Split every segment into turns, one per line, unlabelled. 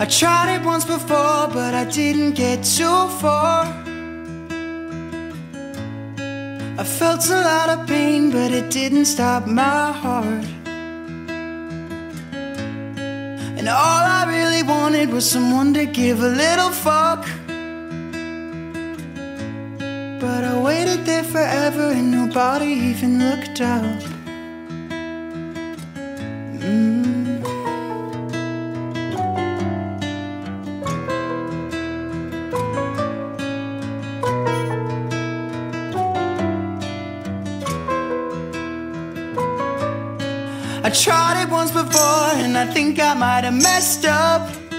I tried it once before, but I didn't get too far. I felt a lot of pain, but it didn't stop my heart. And all I really wanted was someone to give a little fuck. But I waited there forever and nobody even looked up. I tried it once before and I think I might have messed up.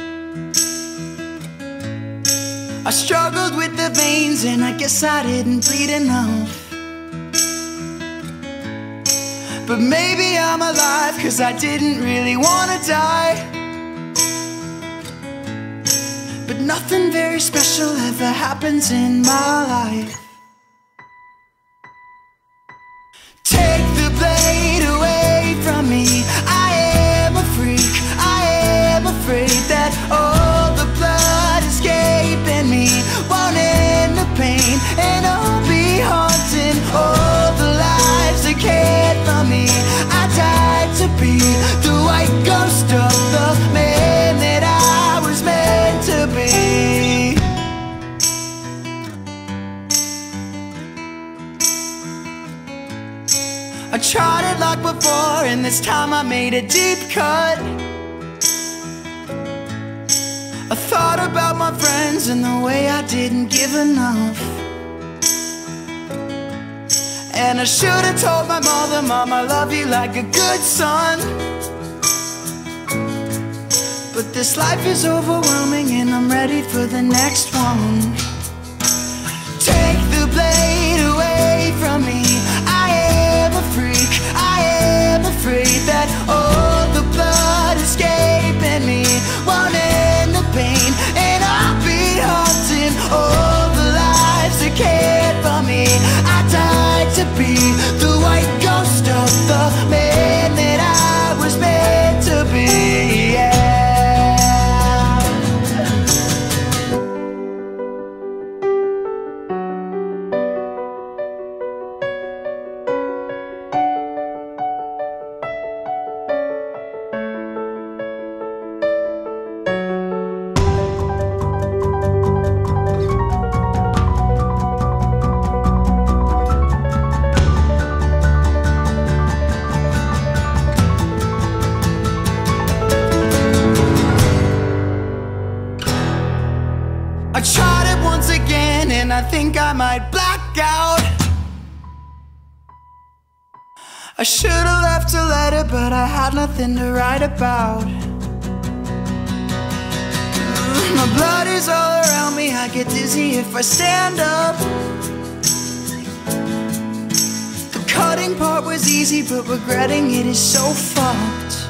I struggled with the veins and I guess I didn't bleed enough. But maybe I'm alive cause I didn't really wanna die. But nothing very special ever happens in my life. Take the blade away from me. I am a freak, I am afraid that all the blood escaping me won't end the pain, and I'll be haunting all the lives that cared for me. I died to be the white ghost of the man that I was meant to be. I tried it like before, and this time I made a deep cut. I thought about my friends and the way I didn't give enough. And I should have told my mother, Mom, I love you like a good son. But this life is overwhelming and I'm ready for the next one. Take the blade away from me. I am a freak, I am afraid that all the blood escaping me won't end the pain, and I'll be haunting all the lives that cared for me. I died to be the white ghost of the man that I was meant to be, yeah. I tried it once again and I think I might black out. I should have left a letter, but I had nothing to write about. My blood is all around me, I get dizzy if I stand up. The cutting part was easy, but regretting it is so fucked.